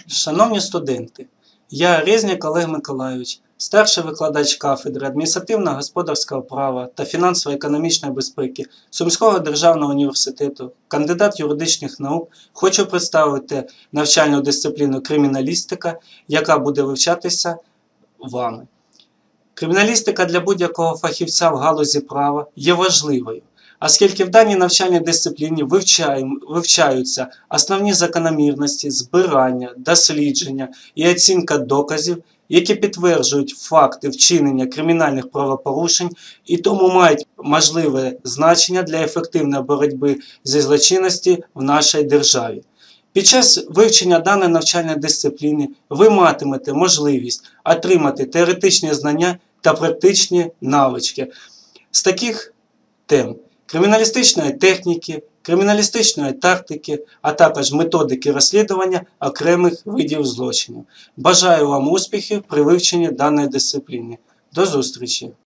Шановні студенти, я Резник Олег Миколайович, старший викладач кафедри адміністративно-господарського права та фінансово-економічної безпеки Сумського державного університету, кандидат юридичних наук, хочу представити навчальну дисципліну криміналістика, яка буде вивчатися вами. Криміналістика для будь-якого фахівця в галузі права є важливою, оскільки в даній навчальній дисципліні вивчаються основні закономірності, збирання, дослідження і оцінка доказів, які підтверджують факти вчинення кримінальних правопорушень і тому мають можливе значення для ефективної боротьби зі злочинністю в нашій державі. Під час вивчення даної навчальної дисципліни ви матимете можливість отримати теоретичні знання та практичні навички з таких тем: криміналістичної техніки, криміналістичної тактики, а також методики розслідування окремих видів злочинів. Бажаю вам успіхів при вивченні даної дисципліни. До зустрічі!